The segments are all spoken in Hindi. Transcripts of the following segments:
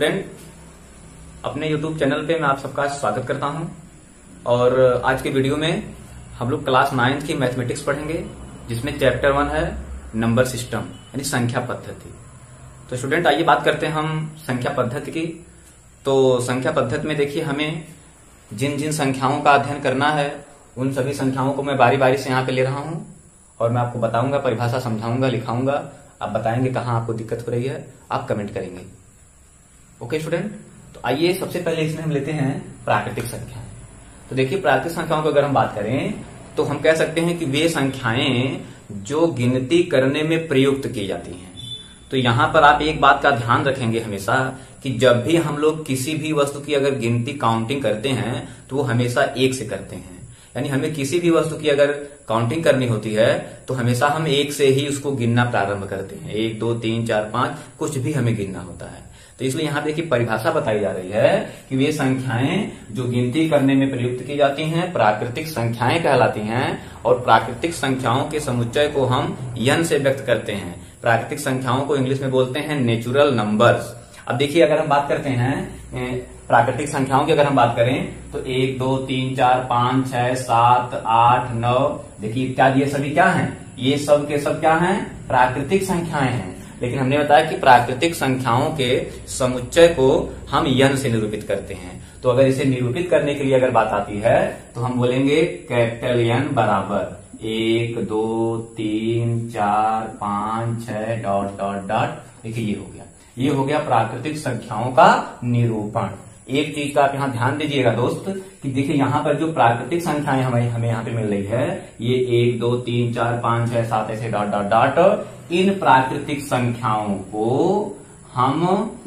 स्टूडेंट, अपने YouTube चैनल पे मैं आप सबका स्वागत करता हूं। और आज के वीडियो में हम लोग क्लास 9th की मैथमेटिक्स पढ़ेंगे, जिसमें चैप्टर 1 है नंबर सिस्टम यानी संख्या पद्धति। तो स्टूडेंट आइए बात करते हैं हम संख्या पद्धति की। तो संख्या पद्धति में देखिए, हमें जिन जिन संख्याओं का अध्ययन करना है उन सभी संख्याओं को मैं बारी बारी से यहाँ पे ले रहा हूँ और मैं आपको बताऊंगा, परिभाषा समझाऊंगा, लिखाऊंगा। आप बताएंगे कहाँ आपको दिक्कत हो रही है, आप कमेंट करेंगे। ओके स्टूडेंट, तो आइए सबसे पहले इसमें हम लेते हैं प्राकृतिक संख्याएं। तो देखिए, प्राकृतिक संख्याओं की अगर हम बात करें तो हम कह सकते हैं कि वे संख्याएं जो गिनती करने में प्रयुक्त की जाती हैं। तो यहां पर आप एक बात का ध्यान रखेंगे हमेशा कि जब भी हम लोग किसी भी वस्तु की अगर गिनती काउंटिंग करते हैं तो वो हमेशा 1 से करते हैं। यानी हमें किसी भी वस्तु की अगर काउंटिंग करनी होती है तो हमेशा हम 1 से ही उसको गिनना प्रारंभ करते हैं। 1 2 3 4 5 कुछ भी हमें गिनना होता है। तो इसलिए यहाँ देखिए परिभाषा बताई जा रही है कि वे संख्याएं जो गिनती करने में प्रयुक्त की जाती हैं प्राकृतिक संख्याएं कहलाती हैं। और प्राकृतिक संख्याओं के समुच्चय को हम n से व्यक्त करते हैं। प्राकृतिक संख्याओं को इंग्लिश में बोलते हैं नेचुरल नंबर्स। अब देखिए, अगर हम बात करते हैं प्राकृतिक संख्याओं की, अगर हम बात करें तो 1 2 3 4 5 6 7 8 9, देखिए इत्यादि, ये सभी क्या हैं? ये सब के सब क्या हैं? प्राकृतिक संख्याएं हैं। लेकिन हमने बताया कि प्राकृतिक संख्याओं के समुच्चय को हम n से निरूपित करते हैं। तो अगर इसे निरूपित करने के लिए अगर बात आती है तो हम बोलेंगे कैपिटल N बराबर 1 2 3 4 5 6 डॉट डॉट डॉट। देखिए ये हो गया प्राकृतिक संख्याओं का निरूपण। एक चीज का आप यहाँ ध्यान दीजिएगा दोस्त कि देखिए यहाँ पर जो प्राकृतिक संख्याएं हमें यहाँ पे मिल रही है, ये 1 2 3 4 5 6 7 ऐसे डॉट डॉट डॉट। इन प्राकृतिक संख्याओं को हम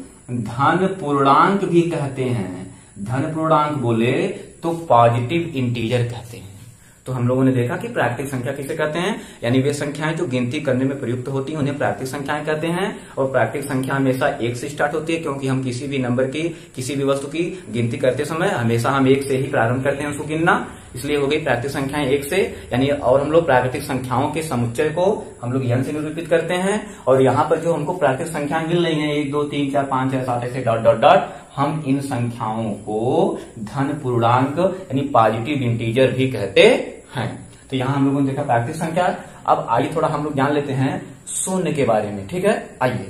धन पूर्णांक भी कहते हैं। धन पूर्णांक बोले तो पॉजिटिव इंटीजर कहते हैं। तो हम लोगों ने देखा कि प्राकृतिक संख्या किसे कहते हैं, यानी वे संख्याएं जो गिनती करने में प्रयुक्त होती हैं उन्हें प्राकृतिक संख्याएं कहते हैं। और प्राकृतिक संख्या हमेशा 1 से स्टार्ट होती है, क्योंकि हम किसी भी नंबर की, किसी भी वस्तु की गिनती करते समय हमेशा हम 1 से ही प्रारंभ करते हैं उसको गिनना। इसलिए हो गई प्राकृतिक संख्याएं 1 से, यानी। और हम लोग प्राकृतिक संख्याओं के समुच्चय को हम लोग n से निरूपित करते हैं। और यहाँ पर जो हमको प्राकृतिक संख्याएं मिल रही है 1 2 3 4 5 6 7 ऐसे डॉट डॉट डॉट, हम इन संख्याओं को धन पूर्णांक यानी पॉजिटिव इंटीजर भी कहते हैं। तो यहाँ हम लोगों ने देखा प्राकृतिक संख्या। अब आइए थोड़ा हम लोग जान लेते हैं शून्य के बारे में, ठीक है। आइए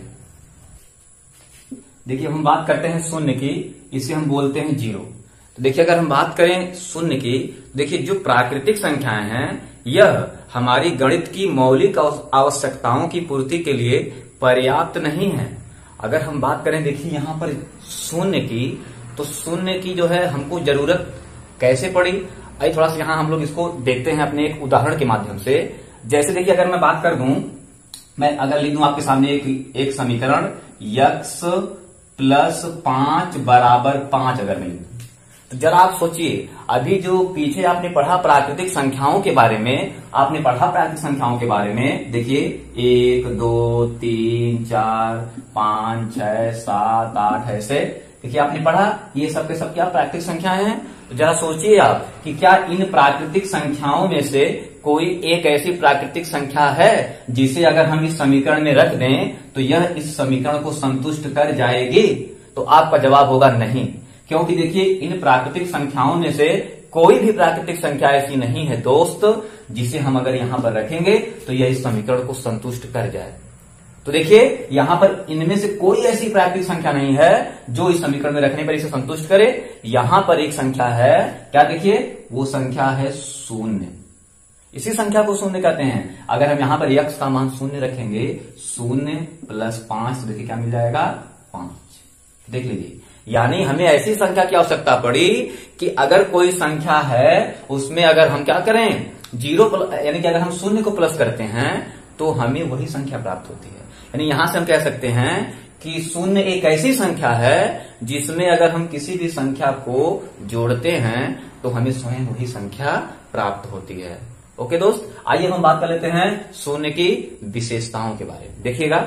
देखिए, हम बात करते हैं शून्य की, इसे हम बोलते हैं 0। तो देखिए, अगर हम बात करें शून्य की, देखिए जो प्राकृतिक संख्याएं हैं यह हमारी गणित की मौलिक आवश्यकताओं की पूर्ति के लिए पर्याप्त नहीं है। अगर हम बात करें, देखिए यहाँ पर शून्य की, तो शून्य की जो है हमको जरूरत कैसे पड़ी, आइए थोड़ा सा यहाँ हम लोग इसको देखते हैं अपने एक उदाहरण के माध्यम से। जैसे देखिए, अगर मैं बात कर दूं, मैं अगर लिख दूं आपके सामने एक समीकरण x प्लस 5 बराबर 5, अगर मैं लिख दूं, तो जरा आप सोचिए, अभी जो पीछे आपने पढ़ा प्राकृतिक संख्याओं के बारे में, आपने पढ़ा प्राकृतिक संख्याओं के बारे में, देखिए 1 2 3 4 5 6 7 8 ऐसे, देखिए आपने पढ़ा, ये सब के सब क्या प्राकृतिक संख्याएं हैं। तो जरा सोचिए आप कि क्या इन प्राकृतिक संख्याओं में से कोई एक ऐसी प्राकृतिक संख्या है जिसे अगर हम इस समीकरण में रख दें तो यह इस समीकरण को संतुष्ट कर जाएगी? तो आपका जवाब होगा नहीं, क्योंकि देखिए इन प्राकृतिक संख्याओं में से कोई भी प्राकृतिक संख्या ऐसी नहीं है दोस्त जिसे हम अगर यहां पर रखेंगे तो यह इस समीकरण को संतुष्ट कर जाए। तो देखिए यहां पर इनमें से कोई ऐसी प्राकृतिक संख्या नहीं है जो इस समीकरण में रखने पर इसे संतुष्ट करे। यहां पर एक संख्या है, क्या? देखिए वो संख्या है 0। इसी संख्या को 0 कहते हैं। अगर हम यहां पर x का मान 0 रखेंगे, 0 प्लस 5, तो देखिए क्या मिल जाएगा? 5। देख लीजिए, यानी हमें ऐसी संख्या की आवश्यकता पड़ी कि अगर कोई संख्या है उसमें अगर हम क्या करें, 0 यानी कि अगर हम 0 को प्लस करते हैं तो हमें वही संख्या प्राप्त होती है। यानी यहां से हम कह सकते हैं कि 0 एक ऐसी संख्या है जिसमें अगर हम किसी भी संख्या को जोड़ते हैं तो हमें स्वयं वही संख्या प्राप्त होती है। ओके दोस्त, आइए हम बात कर लेते हैं 0 की विशेषताओं के बारे में। देखिएगा,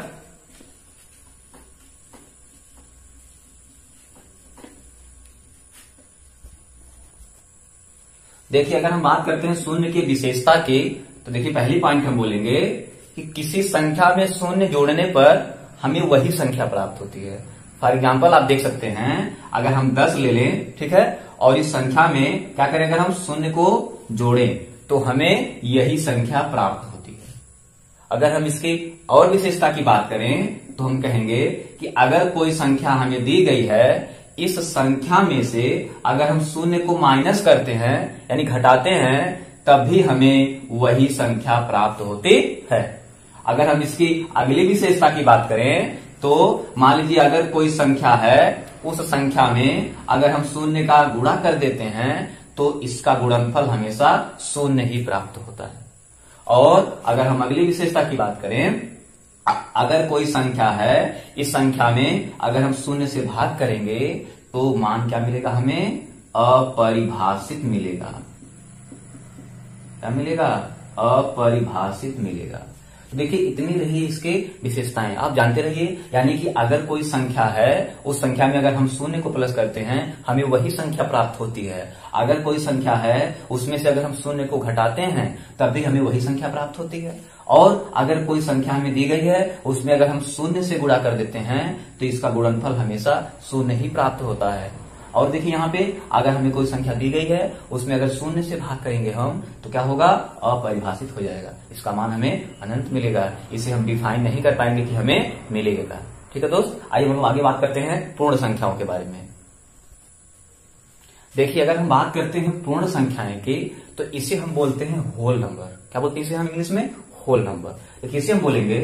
देखिए अगर हम बात करते हैं 0 की विशेषता की, तो देखिए पहली पॉइंट हम बोलेंगे कि किसी संख्या में 0 जोड़ने पर हमें वही संख्या प्राप्त होती है। फॉर एग्जाम्पल आप देख सकते हैं, अगर हम 10 ले लें, ठीक है, और इस संख्या में क्या करें, अगर हम शून्य को जोड़ें तो हमें यही संख्या प्राप्त होती है। अगर हम इसकी और विशेषता की बात करें तो हम कहेंगे कि अगर कोई संख्या हमें दी गई है, इस संख्या में से अगर हम शून्य को माइनस करते हैं यानी घटाते हैं, तभी हमें वही संख्या प्राप्त होती है। अगर हम इसकी अगली विशेषता की बात करें तो मान लीजिए अगर कोई संख्या है, उस संख्या में अगर हम शून्य का गुणा कर देते हैं तो इसका गुणनफल हमेशा शून्य ही प्राप्त होता है। और अगर हम अगली विशेषता की बात करें, अगर कोई संख्या है, इस संख्या में अगर हम शून्य से भाग करेंगे तो मान क्या मिलेगा, हमें अपरिभाषित मिलेगा। क्या मिलेगा, अपरिभाषित मिलेगा। देखिए इतनी रही इसके विशेषताएं, आप जानते रहिए। यानी कि अगर कोई संख्या है, उस संख्या में अगर हम शून्य को प्लस करते हैं हमें वही संख्या प्राप्त होती है। अगर कोई संख्या है, उसमें से अगर हम शून्य को घटाते हैं तब भी हमें वही संख्या प्राप्त होती है। और अगर कोई संख्या हमें दी गई है, उसमें अगर हम शून्य से गुणा कर देते हैं तो इसका गुणनफल हमेशा शून्य ही प्राप्त होता है। और देखिए यहाँ पे अगर हमें कोई संख्या दी गई है, उसमें अगर शून्य से भाग करेंगे हम तो क्या होगा, अपरिभाषित हो जाएगा, इसका मान हमें अनंत मिलेगा। इसे हम डिफाइन नहीं कर पाएंगे कि हमें मिलेगा। ठीक है दोस्त, आइए हम आगे बात करते हैं पूर्ण संख्याओं के बारे में। देखिए अगर हम बात करते हैं पूर्ण संख्याएं की तो इसे हम बोलते हैं होल नंबर। क्या बोलते हैं इसे हम इंग्लिश में, होल नंबर। देखिए इसे हम बोलेंगे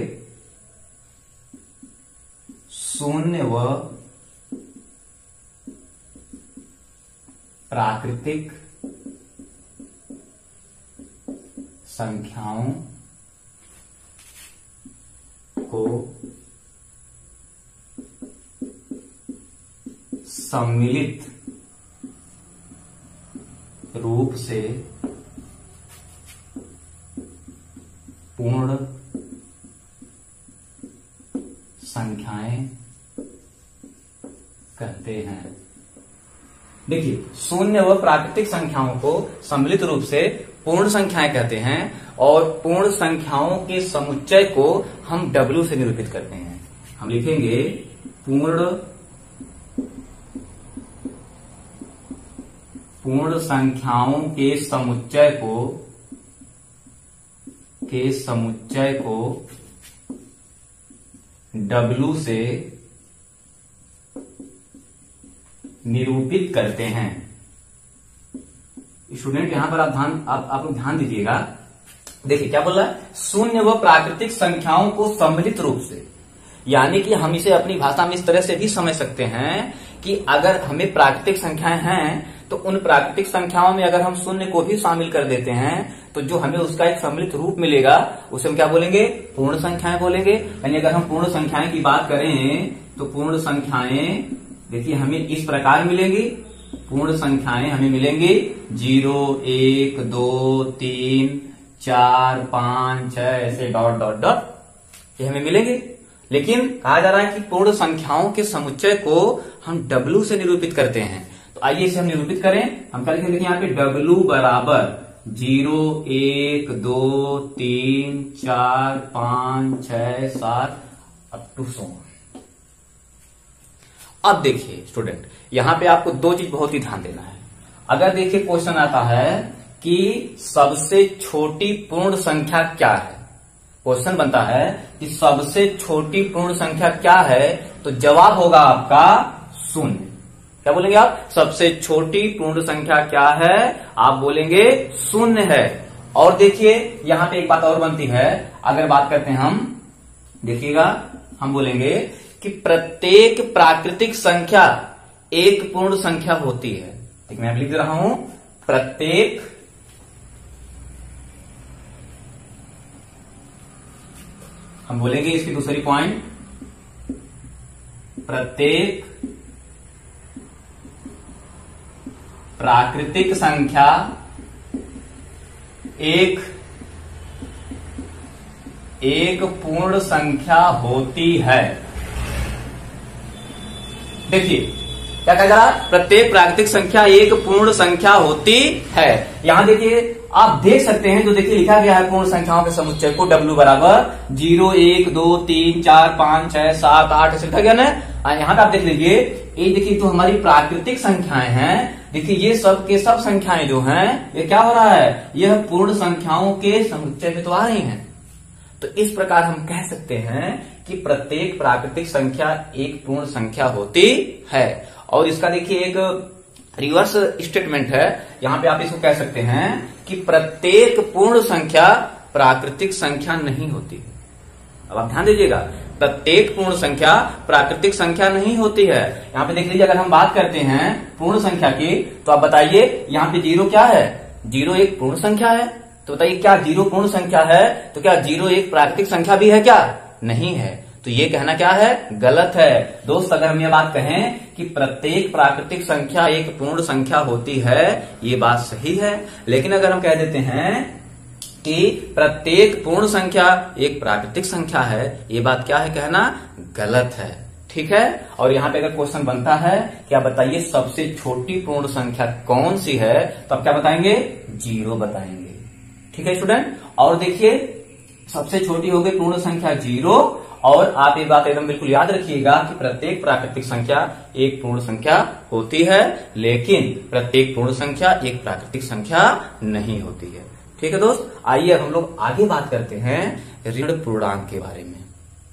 शून्य व प्राकृतिक संख्याओं को सम्मिलित रूप से पूर्ण संख्याएं कहते हैं। देखिए शून्य व प्राकृतिक संख्याओं को सम्मिलित रूप से पूर्ण संख्याएं कहते हैं और पूर्ण संख्याओं के समुच्चय को हम W से निरूपित करते हैं। हम लिखेंगे पूर्ण संख्याओं के समुच्चय को W से निरूपित करते हैं। स्टूडेंट यहां पर आप लोग ध्यान दीजिएगा। देखिए क्या बोल रहा है, शून्य व प्राकृतिक संख्याओं को सम्मिलित रूप से, यानी कि हम इसे अपनी भाषा में इस तरह से भी समझ सकते हैं कि अगर हमें प्राकृतिक संख्याएं हैं तो उन प्राकृतिक संख्याओं में अगर हम शून्य को भी शामिल कर देते हैं तो जो हमें उसका एक सम्मिलित रूप मिलेगा उसे हम क्या बोलेंगे, पूर्ण संख्याएं बोलेंगे। यानी अगर हम पूर्ण संख्याएं की बात करें तो पूर्ण संख्याएं देखिए हमें इस प्रकार मिलेंगी। पूर्ण संख्याएं हमें मिलेंगी 0, 1, 2, 3, 4, 5, 6 ऐसे डॉट डॉट डॉट ये हमें मिलेंगे। लेकिन कहा जा रहा है कि पूर्ण संख्याओं के समुच्चय को हम W से निरूपित करते हैं। तो आइए इसे हम निरूपित करें। हम क्या लिखेंगे यहाँ पे, W बराबर 0, 1, 2, 3, 4, 5, 6, 7 अप टू 100। अब देखिए स्टूडेंट, यहां पे आपको दो चीज बहुत ही ध्यान देना है। अगर देखिए क्वेश्चन आता है कि सबसे छोटी पूर्ण संख्या क्या है, क्वेश्चन बनता है कि सबसे छोटी पूर्ण संख्या क्या है, तो जवाब होगा आपका शून्य। क्या बोलेंगे आप, सबसे छोटी पूर्ण संख्या क्या है, आप बोलेंगे शून्य है। और देखिए यहां पे एक बात और बनती है, अगर बात करते हैं हम, देखिएगा हम बोलेंगे कि प्रत्येक प्राकृतिक संख्या एक पूर्ण संख्या होती है। ठीक, मैं लिख रहा हूं, प्रत्येक हम बोलेंगे इसकी दूसरी पॉइंट, प्रत्येक प्राकृतिक संख्या एक पूर्ण संख्या होती है। देखिए क्या कहा जा रहा है, प्रत्येक प्राकृतिक संख्या एक पूर्ण संख्या होती है। यहां देखिए आप देख सकते हैं, जो देखिए लिखा गया है पूर्ण संख्याओं के समुच्चय को W बराबर 0 1 2 3 4 5 6 7 8 ऐसे लिखा गया ना। यहाँ पे आप देख लीजिए, ये देखिए जो हमारी प्राकृतिक संख्याएं हैं, देखिए ये सब के सब संख्याएं जो हैं, ये क्या हो रहा है, यह पूर्ण संख्याओं के समुच्चय में तो आ रही हैं। तो इस प्रकार हम कह सकते हैं कि प्रत्येक प्राकृतिक संख्या एक पूर्ण संख्या होती है। और इसका देखिए एक रिवर्स स्टेटमेंट है, यहां पे आप इसको कह सकते हैं कि प्रत्येक पूर्ण संख्या प्राकृतिक संख्या नहीं होती। अब आप ध्यान दीजिएगा, प्रत्येक पूर्ण संख्या प्राकृतिक संख्या नहीं होती है। यहां पे देख लीजिए, अगर हम बात करते हैं पूर्ण संख्या की, तो आप बताइए यहाँ पे 0 क्या है, 0 एक पूर्ण संख्या है। तो बताइए क्या 0 पूर्ण संख्या है, तो क्या 0 एक प्राकृतिक संख्या भी है क्या, नहीं है। तो ये कहना क्या है, गलत है। दोस्त अगर हम ये बात कहें कि प्रत्येक प्राकृतिक संख्या एक पूर्ण संख्या होती है, ये बात सही है। लेकिन अगर हम कह देते हैं कि प्रत्येक पूर्ण संख्या एक प्राकृतिक संख्या है, ये बात क्या है कहना, गलत है। ठीक है। और यहाँ पे अगर क्वेश्चन बनता है कि आप बताइए सबसे छोटी पूर्ण संख्या कौन सी है, तो आप क्या बताएंगे, 0 बताएंगे। ठीक है स्टूडेंट। और देखिए सबसे छोटी हो गई पूर्ण संख्या 0। और आप ये बात एकदम बिल्कुल याद रखिएगा कि प्रत्येक प्राकृतिक संख्या एक पूर्ण संख्या होती है, लेकिन प्रत्येक पूर्ण संख्या एक प्राकृतिक संख्या नहीं होती है। ठीक है दोस्त, आइए अब हम लोग आगे बात करते हैं ऋण पूर्णांक के बारे में।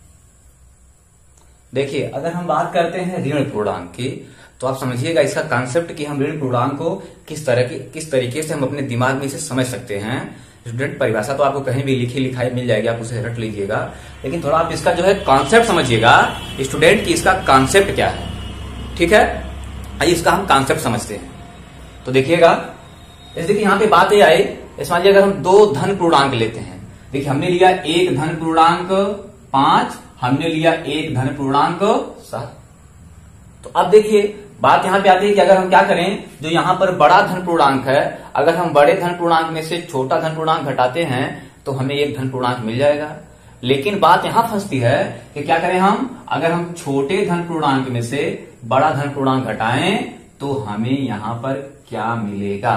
देखिए अगर हम बात करते हैं ऋण पूर्णांक की, तो आप समझिएगा इसका कॉन्सेप्ट कि हम ऋण पूर्णांक को किस तरीके से हम अपने दिमाग में इसे समझ सकते हैं। स्टूडेंट परिभाषा तो आपको कहीं भी लिखी लिखाई मिल जाएगी, आप उसे रट लीजिएगा, लेकिन थोड़ा आप इसका जो है कॉन्सेप्ट समझिएगा स्टूडेंट की इसका कॉन्सेप्ट क्या है। ठीक है, आइए इसका हम कॉन्सेप्ट समझते हैं। तो देखिएगा, जैसे कि यहाँ पे बात ये आई, मान लीजिए अगर हम 2 धन पूर्णांक लेते हैं, देखिए हमने लिया 1 धन पूर्णांक 5, हमने लिया 1 धन पूर्णांक 7। तो अब देखिए बात यहां पे आती है कि अगर हम क्या करें, जो यहां पर बड़ा धन पूर्णांक है, अगर हम बड़े धन पूर्णांक में से छोटा धन पूर्णांक घटाते हैं तो हमें 1 धन पूर्णांक मिल जाएगा। लेकिन बात यहां फंसती है कि क्या करें हम, अगर हम छोटे धन पूर्णांक में से बड़ा धन पूर्णांक घटाएं तो हमें यहां पर क्या मिलेगा।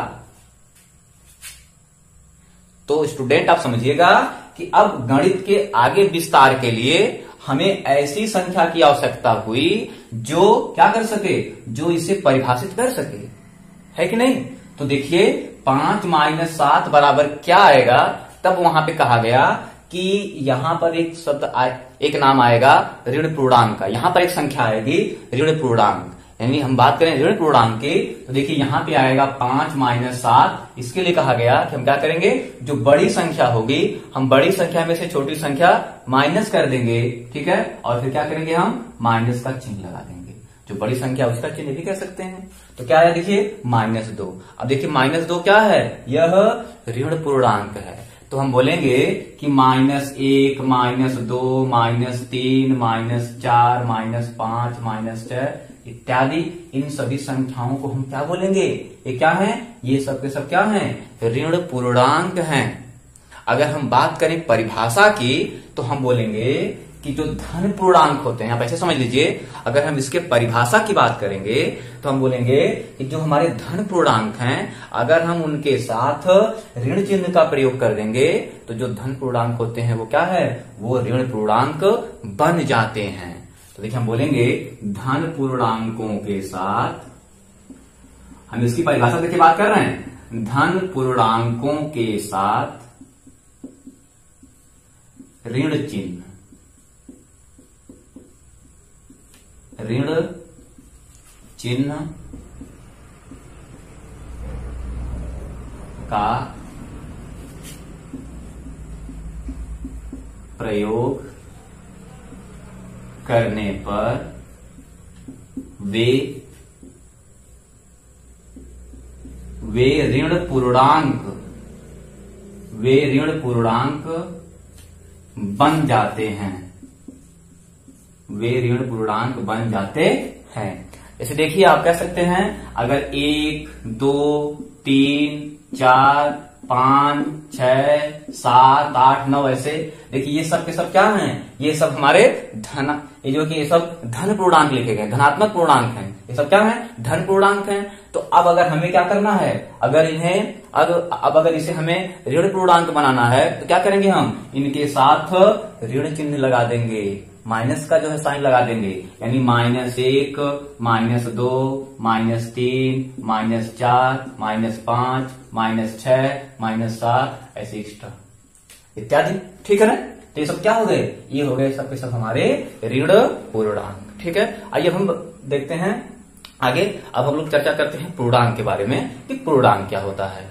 तो स्टूडेंट आप समझिएगा कि अब गणित के आगे विस्तार के लिए हमें ऐसी संख्या की आवश्यकता हुई जो क्या कर सके, जो इसे परिभाषित कर सके, है कि नहीं। तो देखिए 5 - 7 बराबर क्या आएगा, तब वहां पे कहा गया कि यहां पर एक शब्द एक नाम आएगा ऋण पूर्णांक का। यहां पर एक संख्या आएगी ऋण पूर्णांक, यानी हम बात करें ऋण पूर्णांक की, तो देखिए यहां पे आएगा 5 - 7। इसके लिए कहा गया कि हम क्या करेंगे, जो बड़ी संख्या होगी हम बड़ी संख्या में से छोटी संख्या माइनस कर देंगे। ठीक है, और फिर क्या करेंगे, हम माइनस का चिन्ह लगा देंगे। जो बड़ी संख्या उसका चिन्ह भी कह सकते हैं। तो क्या है देखिए -2। अब देखिए -2 क्या है, यह ऋण पूर्णांक है। तो हम बोलेंगे कि -1 -2 -3 -4 -5 -6 इत्यादि इन सभी संख्याओं को हम क्या बोलेंगे, ये क्या है, ये सब के सब क्या हैं, ऋण पूर्णांक हैं। अगर हम बात करें परिभाषा की, तो हम बोलेंगे कि जो धन पूर्णांक होते हैं, आप ऐसे समझ लीजिए, अगर हम इसके परिभाषा की बात करेंगे तो हम बोलेंगे कि जो हमारे धन पूर्णांक हैं, अगर हम उनके साथ ऋण चिन्ह का प्रयोग कर देंगे तो जो धन पूर्णांक होते हैं वो क्या है, वो ऋण पूर्णांक बन जाते हैं। तो देखिए हम बोलेंगे धन पूर्णांकों के साथ, हम इसकी परिभाषा देखिए बात कर रहे हैं, धन पूर्णांकों के साथ ऋण चिन्ह, ऋण चिन्ह का प्रयोग करने पर वे ऋण पूर्णांक बन जाते हैं, वे ऋण पूर्णांक बन जाते हैं। जैसे देखिए आप कह सकते हैं, अगर 1 2 3 4 5, 6, 7, 8, 9 ऐसे। देखिए ये सब के सब क्या हैं, ये सब हमारे धन, ये जो कि ये सब धन पूर्णांक लिखे गए, धनात्मक पूर्णांक हैं, ये सब क्या है, धन पूर्णांक हैं। तो अब अगर हमें क्या करना है, अगर इन्हें अब अगर इसे हमें ऋण पूर्णांक बनाना है तो क्या करेंगे, हम इनके साथ ऋण चिन्ह लगा देंगे, माइनस का जो है साइन लगा देंगे, यानी -1, -2, -3, -4, -5, -6, -7 ऐसे एक्स्ट्रा इत्यादि। ठीक है ना। तो ये सब क्या हो गए, ये हो गए सब के सब हमारे ऋण पूर्णांक। ठीक है। आइए हम देखते हैं आगे। अब हम लोग चर्चा करते हैं पूर्णांक के बारे में कि पूर्णांक क्या होता है।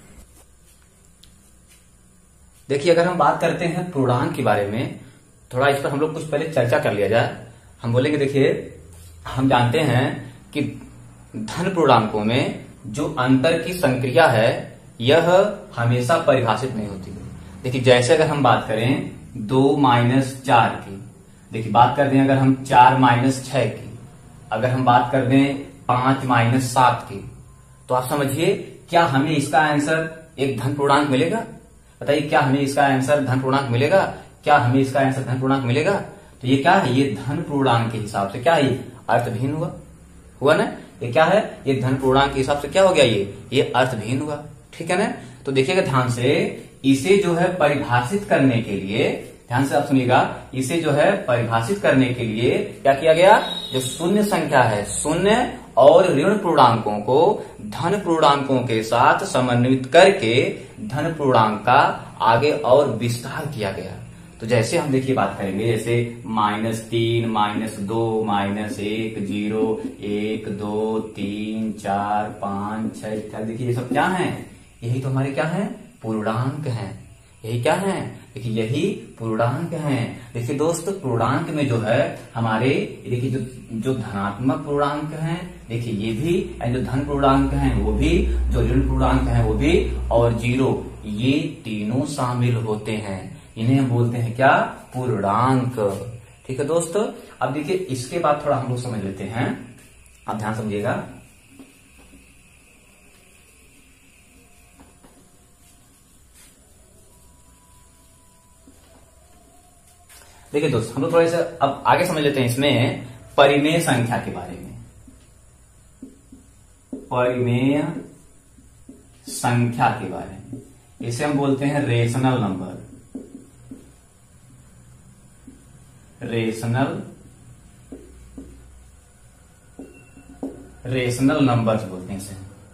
देखिए अगर हम बात करते हैं पूर्णांक के बारे में, थोड़ा इस पर हम लोग कुछ पहले चर्चा कर लिया जाए। हम बोलेंगे देखिए हम जानते हैं कि धन पूर्णांकों में जो अंतर की संक्रिया है यह हमेशा परिभाषित नहीं होती है। देखिए जैसे अगर हम बात करें 2 - 4 की, देखिए बात कर दें अगर हम 4 - 6 की, अगर हम बात कर दें 5 - 7 की, तो आप समझिए क्या हमें इसका आंसर एक धन पूर्णांक मिलेगा? बताइए क्या हमें इसका आंसर धन पूर्णांक मिलेगा? क्या हमें इसका आंसर धन पूर्णांक मिलेगा? तो ये क्या है, ये धन पूर्णांक के हिसाब से क्या है, अर्थहीन हुआ ना। ये क्या है, ये धन पूर्णांक के हिसाब से क्या हो गया, ये अर्थहीन हुआ। ठीक है ना। तो देखिएगा ध्यान से, इसे जो है परिभाषित करने के लिए, ध्यान से आप सुनिएगा, इसे जो है परिभाषित करने के लिए क्या किया गया, जो शून्य संख्या है, शून्य और ऋण पूर्णांकों को धन पूर्णांकों के साथ समन्वित करके धन पूर्णांक का आगे और विस्तार किया गया। तो जैसे हम देखिए बात करेंगे, जैसे -3, -2, -1, 0, 1, 2, 3, 4, 5, 6 इत्यादि। देखिए ये सब क्या है, यही तो हमारे क्या है, पूर्णांक हैं। यही क्या है, देखिए यही पूर्णांक हैं। देखिए दोस्त पूर्णांक में जो है हमारे, देखिए जो धनात्मक पूर्णांक हैं, देखिए ये भी, जो धन पूर्णांक हैं वो भी, जो ऋण पूर्णांक हैं वो भी, और 0, ये तीनों शामिल होते हैं। इन्हें हम बोलते हैं क्या, पूर्णांक। ठीक है दोस्तों। अब देखिए इसके बाद थोड़ा हम लोग समझ लेते हैं, आप ध्यान समझिएगा। देखिए दोस्त हम लोग थोड़ा सा अब आगे समझ लेते हैं इसमें परिमेय संख्या के बारे में। परिमेय संख्या के बारे में, इसे हम बोलते हैं रेशनल नंबर। रेशनल नंबर्स बोलते हैं इसे।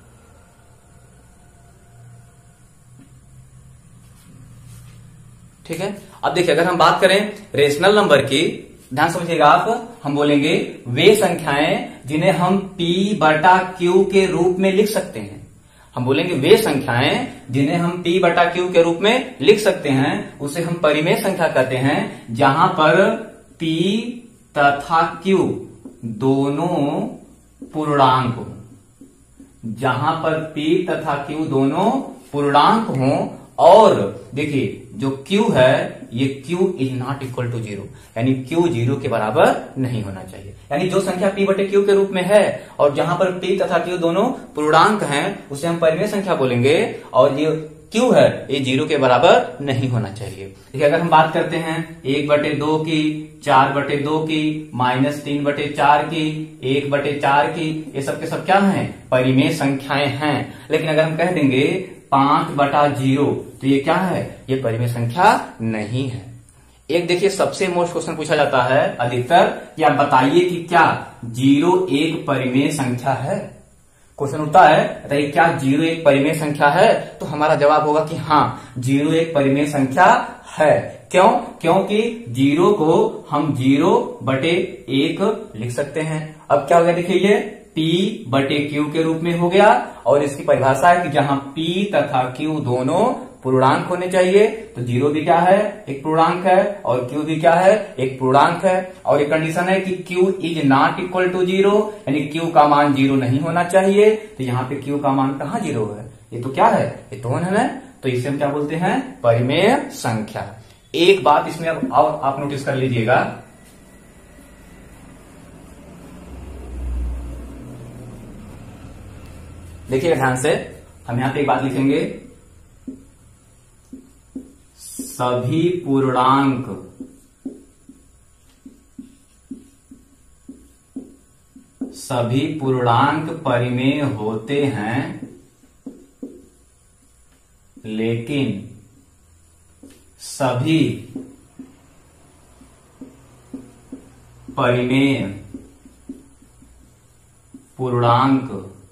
ठीक है। अब देखिए अगर हम बात करें रेशनल नंबर की, ध्यान समझिएगा आप, हम बोलेंगे वे संख्याएं जिन्हें हम P/Q के रूप में लिख सकते हैं। हम बोलेंगे वे संख्याएं जिन्हें हम P/Q के रूप में लिख सकते हैं, उसे हम परिमेय संख्या कहते हैं, जहां पर P तथा Q दोनों पूर्णांक हो। जहां पर P तथा Q दोनों पूर्णांक हों, और देखिए जो Q है, ये Q is not equal to 0, यानी Q 0 के बराबर नहीं होना चाहिए। यानी जो संख्या P/Q के रूप में है और जहां पर P तथा Q दोनों पूर्णांक हैं, उसे हम परिमेय संख्या बोलेंगे, और ये Q है ये 0 के बराबर नहीं होना चाहिए। देखिए अगर हम बात करते हैं 1/2 की, 4/2 की, -3/4 की, 1/4 की, ये सब के सब क्या हैं, परिमेय संख्याएं हैं। लेकिन अगर हम कह देंगे 5/0, तो ये क्या है, ये परिमेय संख्या नहीं है। एक देखिए सबसे मोस्ट क्वेश्चन पूछा जाता है अधिकतर, या बताइए कि क्या 0 एक परिमेय संख्या है। क्वेश्चन होता है बताइए क्या 0 एक परिमेय संख्या है, तो हमारा जवाब होगा कि हाँ 0 एक परिमेय संख्या है। क्यों? क्योंकि 0 को हम 0/1 लिख सकते हैं। अब क्या हो गया, देखिए ये P/Q के रूप में हो गया, और इसकी परिभाषा है कि जहां P तथा Q दोनों पूर्णांक होने चाहिए, तो 0 भी क्या है, एक पूर्णांक है, और Q भी क्या है, एक पूर्णांक है। और एक कंडीशन है कि Q is not equal to 0, यानी Q का मान 0 नहीं होना चाहिए। तो यहाँ पे Q का मान कहाँ 0 है, ये तो क्या है, ये तो 1 है। तो इसे हम क्या बोलते हैं, परिमेय संख्या। एक बात इसमें अब और आप नोटिस कर लीजिएगा, देखिएगा ध्यान से, हम यहां पे एक बात लिखेंगे सभी पूर्णांक परिमेय होते हैं, लेकिन सभी परिमेय पूर्णांक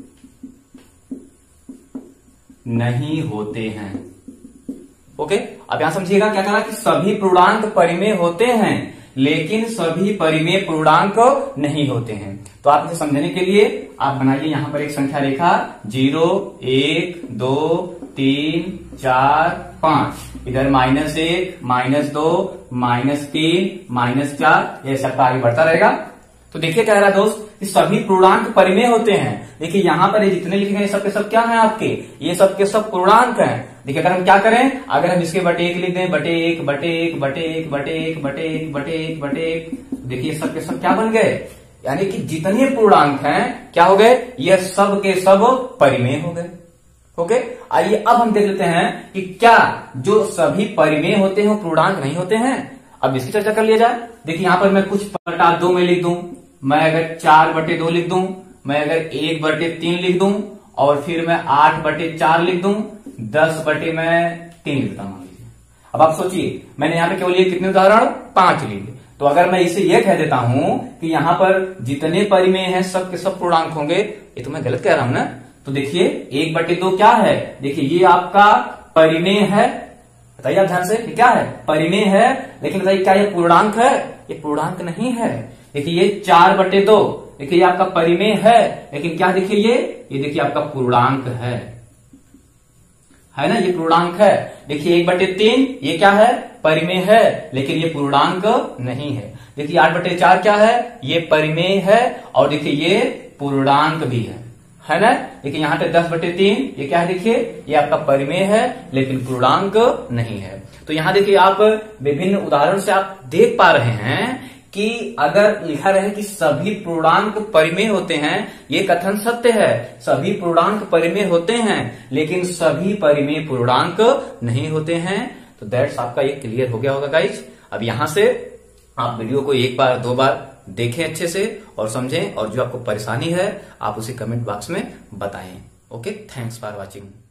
नहीं होते हैं। ओके, अब यहां समझिएगा क्या कहा कि सभी पूर्णांक परिमेय होते हैं लेकिन सभी परिमेय पूर्णांक नहीं होते हैं। तो आप इसे समझने के लिए आप बनाइए यहां पर एक संख्या रेखा 0, 1, 2, 3, 4, 5, इधर -1, -2, -3, -4, ये सब आगे बढ़ता रहेगा। तो देखिए क्या रहा दोस्त कि सभी पूर्णांक परिमेय होते हैं। देखिए यहां पर ये जितने लिखे गए सब के सब क्या है आपके, ये सब के सब पूर्णांक हैं। देखिए अगर हम क्या करें, अगर हम इसके बटे 1 लिख दें, बटे 1 बटे 1 बटे 1 बटे 1 बटे 1 बटे 1 बटे 1, देखिए सब के सब क्या बन गए, यानी कि जितने पूर्णांक हैं क्या हो गए, ये सब के सब परिमेय हो गए। ओके, आइए अब हम देख लेते हैं कि क्या जो सभी परिमेय होते हैं वो पूर्णांक नहीं होते हैं। अब इसकी चर्चा कर लिया जाए। देखिए यहां पर मैं कुछ बटा 2 में लिख दूं, मैं अगर 4 बटे 2 लिख दूं, मैं अगर 1 बटे 3 लिख दूं, और फिर मैं 8 बटे 4 लिख दूं, 10 बटे मैं 3 लिखता हूं। अब आप सोचिए मैंने यहां पे केवल ये कितने उदाहरण 5 लिए, तो अगर मैं इसे ये कह देता हूं कि यहां पर जितने परिमेय हैं सब के सब पूर्णांक होंगे, ये तो मैं गलत कह रहा हूं ना। तो देखिए 1 बटे 2 क्या है, देखिए ये आपका परिमेय है, बताइए आप ध्यान से क्या है, परिमेय है, लेकिन बताइए क्या ये पूर्णांक है, ये पूर्णांक नहीं है। देखिए ये 4 बटे 2, देखिए ये आपका परिमेय है, लेकिन क्या देखिए ये देखिए आपका पूर्णांक है ना, ये पूर्णांक है। देखिए 1 बटे 3 ये क्या है, परिमेय है, लेकिन ये पूर्णांक नहीं है। देखिए 8 बटे 4 क्या है, ये परिमेय है, और देखिए ये पूर्णांक भी है ना। देखिए यहाँ पे 10 बटे 3 ये क्या है, देखिए ये आपका परिमेय है लेकिन पूर्णांक नहीं है। तो यहाँ देखिए आप विभिन्न उदाहरण से आप देख पा रहे हैं कि अगर लिखा रहे कि सभी पूर्णांक परिमेय होते हैं, ये कथन सत्य है, सभी पूर्णांक परिमेय होते हैं लेकिन सभी परिमेय पूर्णांक नहीं होते हैं। तो दैट्स आपका ये क्लियर हो गया होगा गाइज। अब यहां से आप वीडियो को 1 बार 2 बार देखें अच्छे से और समझें, और जो आपको परेशानी है आप उसे कमेंट बॉक्स में बताएं। Okay, thanks for watching.